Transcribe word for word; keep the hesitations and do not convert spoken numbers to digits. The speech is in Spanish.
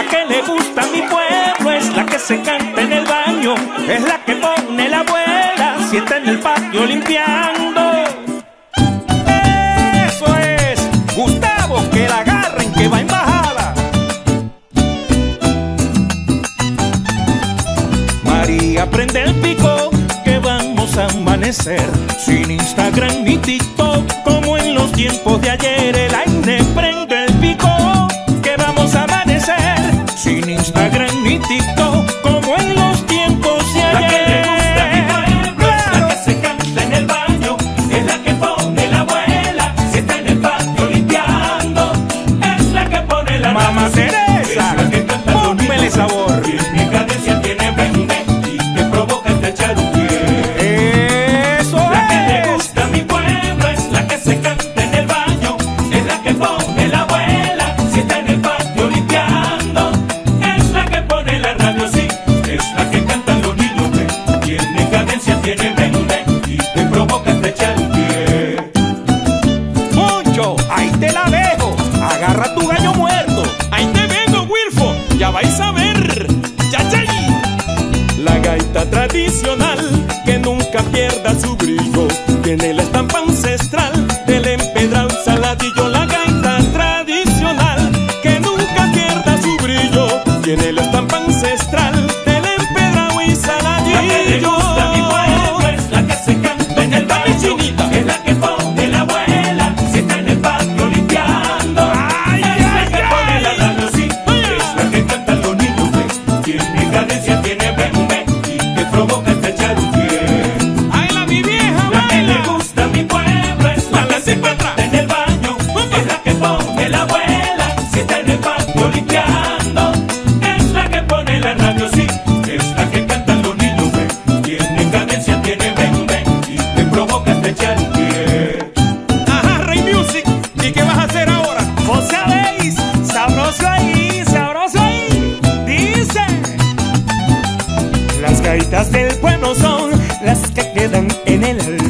La que le gusta a mi pueblo es la que se canta en el baño, es la que pone la abuela si está en el patio limpiando. Eso es, Gustavo, que la agarren, que va en bajada. María, prende el pico, que vamos a amanecer sin Instagram ni TikTok, como en los tiempos de ayer. El aire prende el pico, que vamos a amanecer sin Instagram ni TikTok, como en los tiempos de ayer. La que le gusta a mi pueblo es la que se canta en el baño, es la que pone la abuela si está en el patio limpiando, es la que pone la Mamá radio, Teresa, es la que canta pónmele sabor. Tiene cadencia, tiene vende y te provoca hasta echar un pie. Eso La que le es. gusta a mi pueblo es la que se canta en el baño, es la que pone la abuela si está en el patio limpiando, es la que pone la radio, sí, es la que cantan los niños, ve. Tiene cadencia, tiene vende y te provoca hasta echar un pie. Moncho, ahí te la dejo. Agarra tu gallo muerto. Ahí te vengo, Wilfo, ya vais a ver. ¡Yayay! La gaita tradicional que nunca pierda su brillo, tiene la estampa ancestral del empedrado y saladillo. La gaita tradicional que nunca pierda su brillo, tiene la estampa ancestral del empedrado y La que le gusta a mi pueblo es la que se canta en el baño, es la que pone la abuela si está en el patio limpiando, Ay, es la ay, que pone la ay. radio, sí, es la que cantan los niños, ve. Tiene cadencia, tiene vende y te provoca hasta echar un pie. ¡Baila, mi vieja, La que le baila! gusta a mi pueblo es la que se canta en el baño, es la que pone la abuela si está en el patio limpiando, es la que pone la radio, sí, es la que cantan los niños, ve. Tiene cadencia, tiene vende y te provoca hasta echar un pie. Ajá, Rey Music, ¿y qué vas a hacer ahora? Vos sabéis, sabroso ahí, sabroso ahí. Dice: las gaitas del pueblo son las que quedan en el alma.